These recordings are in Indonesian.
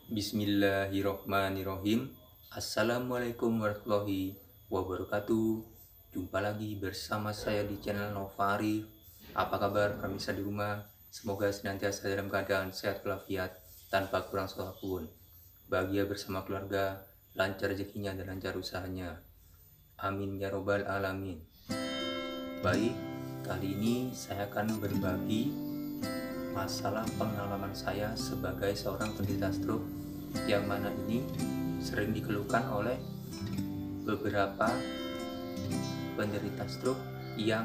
Bismillahirrohmanirrohim. Assalamualaikum warahmatullahi wabarakatuh. Jumpa lagi bersama saya di channel Novari. Apa kabar pemirsa di rumah? Semoga senantiasa dalam keadaan sehat walafiat tanpa kurang suatu apapun. Bahagia bersama keluarga, lancar rezekinya dan lancar usahanya. Amin ya robbal alamin. Baik, kali ini saya akan berbagi masalah pengalaman saya sebagai seorang penderita stroke, yang mana ini sering dikeluhkan oleh beberapa penderita stroke yang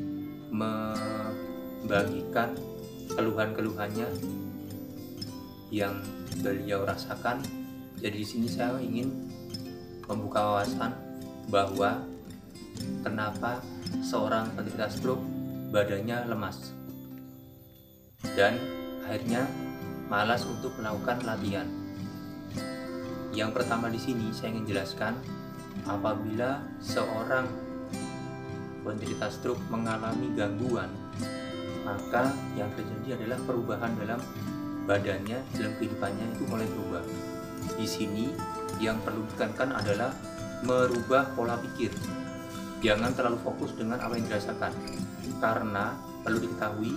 membagikan keluhan-keluhannya yang beliau rasakan. Jadi di sini saya ingin membuka wawasan bahwa kenapa seorang penderita stroke badannya lemas dan akhirnya malas untuk melakukan latihan. Yang pertama di sini saya ingin jelaskan, apabila seorang penderita stroke mengalami gangguan, maka yang terjadi adalah perubahan dalam badannya, dalam kehidupannya itu mulai berubah. Di sini yang perlu ditekankan adalah merubah pola pikir. Jangan terlalu fokus dengan apa yang dirasakan, karena perlu diketahui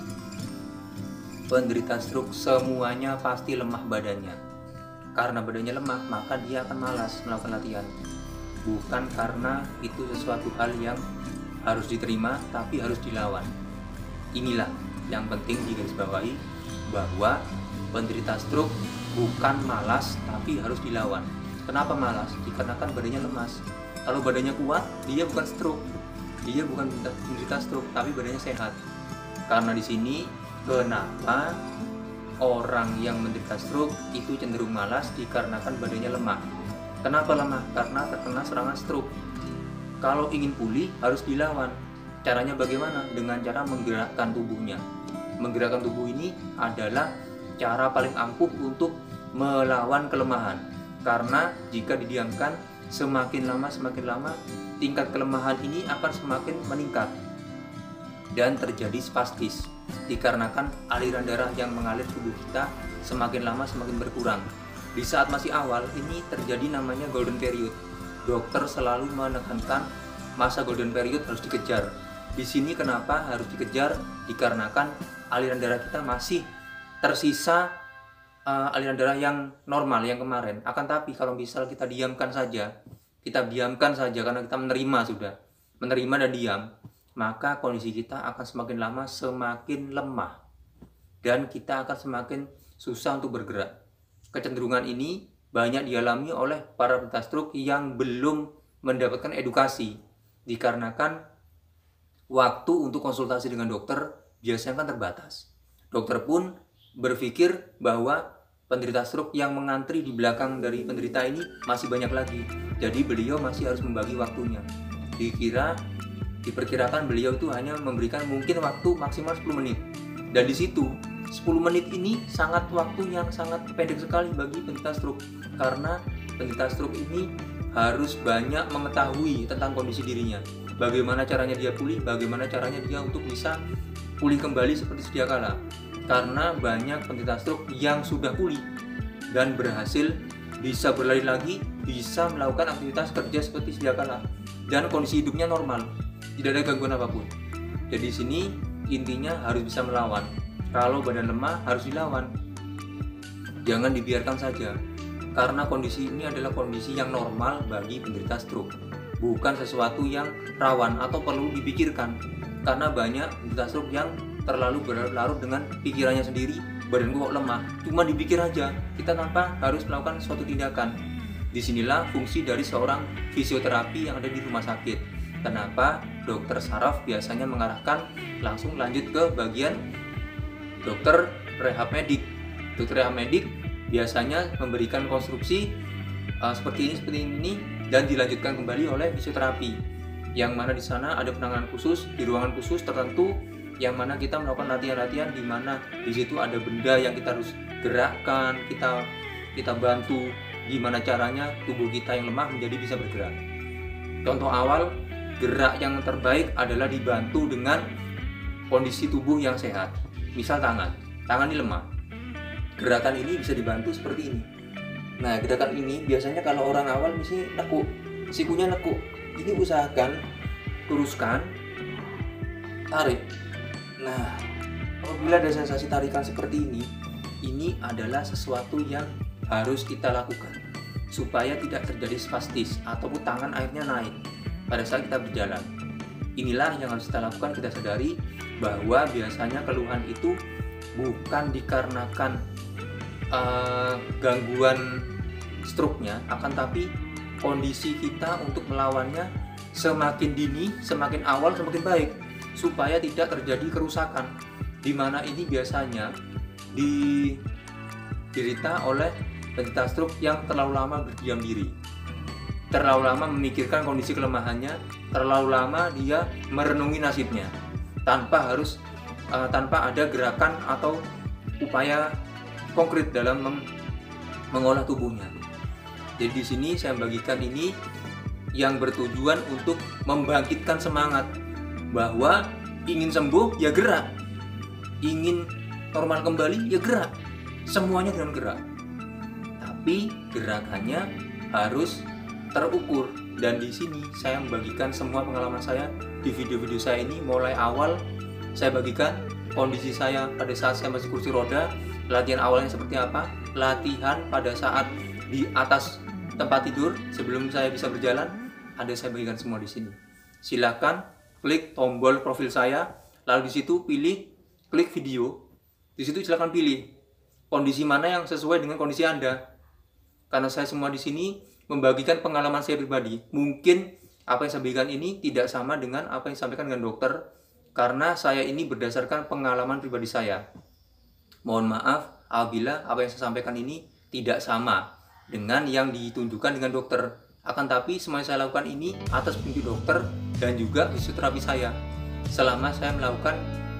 penderita stroke semuanya pasti lemah badannya. Karena badannya lemah, maka dia akan malas melakukan latihan. Bukan karena itu sesuatu hal yang harus diterima, tapi harus dilawan. Inilah yang penting digarisbawahi, bahwa penderita stroke bukan malas, tapi harus dilawan. Kenapa malas? Dikarenakan badannya lemas. Kalau badannya kuat, dia bukan stroke. Dia bukan penderita stroke, tapi badannya sehat. Karena di sini kenapa orang yang menderita stroke itu cenderung malas? Dikarenakan badannya lemah. Kenapa lemah? Karena terkena serangan stroke. Kalau ingin pulih harus dilawan. Caranya bagaimana? Dengan cara menggerakkan tubuhnya. Menggerakkan tubuh ini adalah cara paling ampuh untuk melawan kelemahan. Karena jika didiamkan, semakin lama tingkat kelemahan ini akan semakin meningkat dan terjadi spastis, dikarenakan aliran darah yang mengalir tubuh kita semakin lama semakin berkurang. Di saat masih awal ini terjadi namanya golden period. Dokter selalu menekankan masa golden period harus dikejar. Di sini kenapa harus dikejar? Dikarenakan aliran darah kita masih tersisa aliran darah yang normal yang kemarin. Akan tapi kalau misal kita diamkan saja karena kita menerima dan diam, maka kondisi kita akan semakin lama semakin lemah dan kita akan semakin susah untuk bergerak. Kecenderungan ini banyak dialami oleh para penderita stroke yang belum mendapatkan edukasi, dikarenakan waktu untuk konsultasi dengan dokter biasanya kan terbatas. Dokter pun berpikir bahwa penderita stroke yang mengantri di belakang dari penderita ini masih banyak lagi, jadi beliau masih harus membagi waktunya. Diperkirakan beliau itu hanya memberikan mungkin waktu maksimal 10 menit. Dan di situ 10 menit ini waktu yang sangat pendek sekali bagi penderita stroke. Karena penderita stroke ini harus banyak mengetahui tentang kondisi dirinya. Bagaimana caranya dia pulih, bagaimana caranya dia untuk bisa pulih kembali seperti sedia kala. Karena banyak penderita stroke yang sudah pulih dan berhasil bisa berlari lagi, bisa melakukan aktivitas kerja seperti sedia kala, dan kondisi hidupnya normal. Tidak ada gangguan apapun. Jadi di sini intinya harus bisa melawan. Kalau badan lemah harus dilawan. Jangan dibiarkan saja. Karena kondisi ini adalah kondisi yang normal bagi penderita stroke. Bukan sesuatu yang rawan atau perlu dipikirkan. Karena banyak penderita stroke yang terlalu berlarut dengan pikirannya sendiri. Badan kok lemah. Cuma dipikir aja. Kita tanpa harus melakukan suatu tindakan. Disinilah fungsi dari seorang fisioterapi yang ada di rumah sakit. Kenapa dokter saraf biasanya mengarahkan langsung lanjut ke bagian dokter rehab medik. Dokter rehab medik biasanya memberikan konstruksi seperti ini dan dilanjutkan kembali oleh fisioterapi, yang mana di sana ada penanganan khusus di ruangan khusus tertentu, yang mana kita melakukan latihan-latihan di mana di situ ada benda yang kita harus gerakkan, kita bantu gimana caranya tubuh kita yang lemah menjadi bisa bergerak. Contoh awal gerak yang terbaik adalah dibantu dengan kondisi tubuh yang sehat. Misal tangan ini lemah, gerakan ini bisa dibantu seperti ini. Nah, gerakan ini biasanya kalau orang awal mesti nekuk, sikunya nekuk. Ini usahakan luruskan, tarik. Nah, apabila ada sensasi tarikan seperti ini adalah sesuatu yang harus kita lakukan supaya tidak terjadi spastis ataupun tangan akhirnya naik pada saat kita berjalan. Inilah yang harus kita lakukan. Kita sadari bahwa biasanya keluhan itu bukan dikarenakan gangguan stroke-nya, akan tapi kondisi kita untuk melawannya semakin dini, semakin awal, semakin baik, supaya tidak terjadi kerusakan, di mana ini biasanya diderita oleh penderita stroke yang terlalu lama berdiam diri, terlalu lama memikirkan kondisi kelemahannya, terlalu lama dia merenungi nasibnya tanpa ada gerakan atau upaya konkret dalam mengolah tubuhnya. Jadi di sini saya bagikan ini yang bertujuan untuk membangkitkan semangat bahwa ingin sembuh ya gerak, ingin normal kembali ya gerak, semuanya dengan gerak. Tapi gerakannya harus terukur, dan di sini saya membagikan semua pengalaman saya di video-video saya ini. Mulai awal saya bagikan kondisi saya pada saat saya masih kursi roda, latihan awalnya seperti apa, latihan pada saat di atas tempat tidur sebelum saya bisa berjalan, ada saya bagikan semua di sini. Silakan klik tombol profil saya, lalu di situ klik video. Di situ silakan pilih kondisi mana yang sesuai dengan kondisi Anda. Karena saya semua di sini membagikan pengalaman saya pribadi. Mungkin apa yang saya bagikan ini tidak sama dengan apa yang disampaikan dengan dokter, karena saya ini berdasarkan pengalaman pribadi saya. Mohon maaf apabila apa yang saya sampaikan ini tidak sama dengan yang ditunjukkan dengan dokter. Akan tapi semua yang saya lakukan ini atas petunjuk dokter dan juga fisioterapi saya selama saya melakukan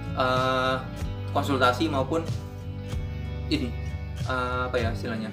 konsultasi maupun ini istilahnya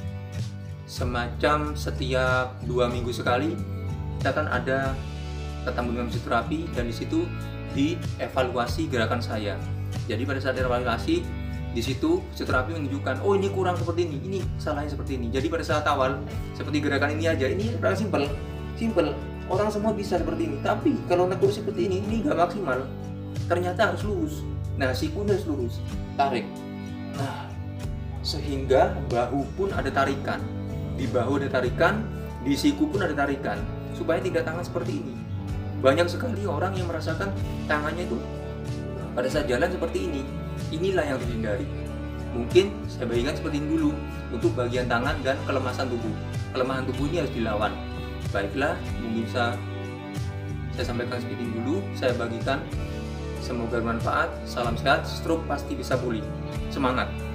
semacam setiap 2 minggu sekali kita kan ada ketemu dengan fisioterapi, dan di situ dievaluasi gerakan saya. Jadi pada saat evaluasi di situ fisioterapi menunjukkan, oh ini kurang seperti ini salahnya seperti ini. Jadi pada saat awal seperti gerakan ini aja, ini simple, orang semua bisa seperti ini. Tapi kalau nekuk seperti ini nggak maksimal. Ternyata harus lurus. Nah, siku harus lurus, tarik. Nah, sehingga bahu pun ada tarikan, di bahu ada tarikan, di siku pun ada tarikan, supaya tidak tangan seperti ini. Banyak sekali orang yang merasakan tangannya itu pada saat jalan seperti ini. Inilah yang harus dihindari. Mungkin saya bagikan seperti ini dulu untuk bagian tangan dan kelemahan tubuh. Kelemahan tubuh ini harus dilawan. Baiklah, mungkin saya sampaikan seperti ini dulu. Saya bagikan. Semoga bermanfaat. Salam sehat. Stroke pasti bisa pulih. Semangat!